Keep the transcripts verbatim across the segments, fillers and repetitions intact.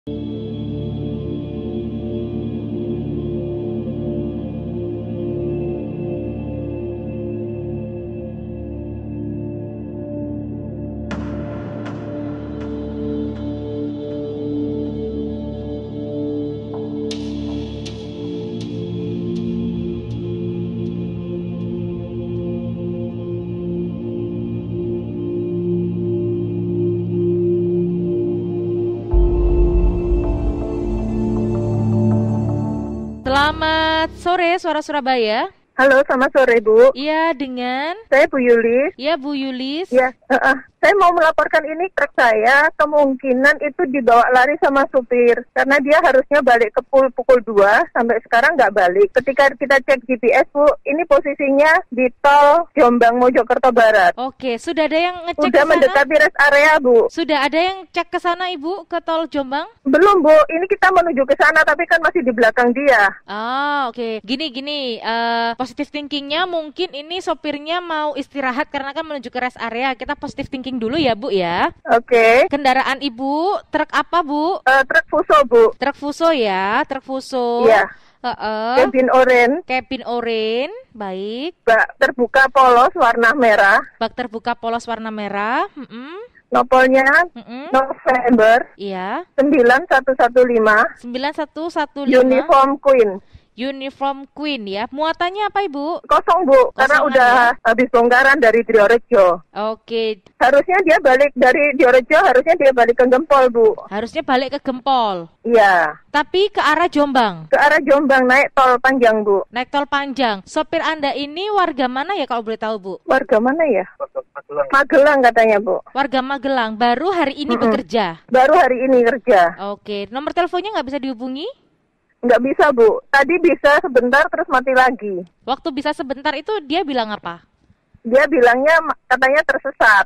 Selamat sore, Suara Surabaya. Halo, selamat sore, Bu. Iya, dengan? Saya Bu Yulis. Iya, Bu Yulis. Ya, uh, uh. Saya mau melaporkan ini truk saya kemungkinan itu dibawa lari sama supir karena dia harusnya balik ke pul pukul dua sampai sekarang nggak balik. Ketika kita cek G P S, Bu, ini posisinya di tol Jombang Mojokerto Barat. Oke, sudah ada yang ngecek Sudah ke sana? mendekati rest area, Bu. Sudah ada yang cek ke sana, Ibu, ke tol Jombang? Belum, Bu. Ini kita menuju ke sana tapi kan masih di belakang dia. Ah, oke. Okay. Gini gini, uh, positive thinkingnya mungkin ini sopirnya mau istirahat karena kan menuju ke rest area. Kita positive thinking dulu ya, Bu ya. Oke. Okay. Kendaraan Ibu truk apa, Bu? Uh, truk Fuso, Bu. Truk Fuso ya, truk Fuso. Iya. Uh-uh. Cabin oren. Cabin oren, baik. Bak terbuka polos warna merah. Bak terbuka polos warna merah. Mm-mm. Nopolnya Mm-mm. November. Iya. sembilan satu satu lima. sembilan satu satu lima. Uniform Queen. Uniform Queen ya. Muatannya apa, Ibu? Kosong, Bu, karena Kosongan, udah ya? habis bongkaran dari Diorejo. Oke. Harusnya dia balik dari Diorejo, harusnya dia balik ke Gempol, Bu. Harusnya balik ke Gempol. Iya. Tapi ke arah Jombang. Ke arah Jombang naik tol panjang, Bu. Naik tol panjang. Sopir Anda ini warga mana ya kalau boleh tahu, Bu? Warga mana ya? Magelang. Magelang katanya, Bu. Warga Magelang. Baru hari ini mm-mm. bekerja. Baru hari ini kerja. Oke. Nomor teleponnya nggak bisa dihubungi? Nggak bisa, Bu. Tadi bisa sebentar terus mati lagi. Waktu bisa sebentar itu dia bilang apa? Dia bilangnya katanya tersesat.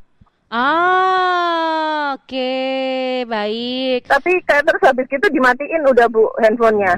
Ah, oke, okay. Baik. Tapi kayak terus habis itu dimatiin udah, Bu, handphonenya.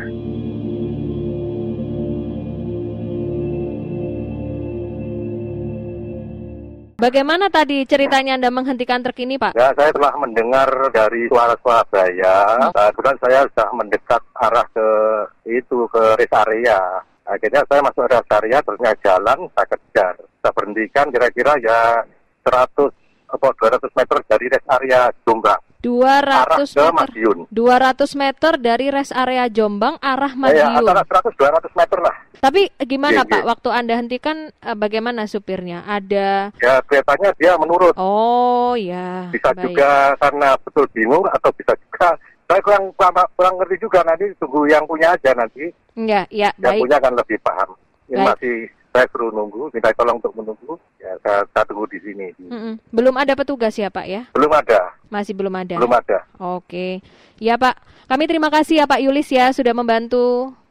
Bagaimana tadi ceritanya Anda menghentikan truk ini, Pak? Ya, saya telah mendengar dari suara Surabaya. Hmm. Kemudian saya sudah mendekat arah ke itu, ke rest area. Akhirnya saya masuk rest area, terusnya jalan, saya kejar. Saya berhentikan kira-kira ya seratus atau dua ratus meter dari rest area Jombang. dua ratus arah meter. Madiun. dua ratus meter dari rest area Jombang arah Madiun. Ya, antara seratus sampai dua ratus meter lah. Tapi gimana, Ye, Pak? ye. Waktu Anda hentikan bagaimana supirnya? Ada Ya, kelihatannya dia menurut. Oh, ya. Bisa baik. juga karena betul bingung atau bisa juga saya kurang kurang ngerti juga, nanti tunggu yang punya aja nanti. Ya, ya, Yang baik. punya kan lebih paham. Ini Baik. masih saya suruh nunggu, minta tolong untuk menunggu. Ya, saya, saya tunggu di sini. Mm-mm. Belum ada petugas ya, Pak ya? Belum ada. Masih belum ada. Belum ada. Oke. Ya, Pak. Kami terima kasih ya Pak Yulis ya sudah membantu.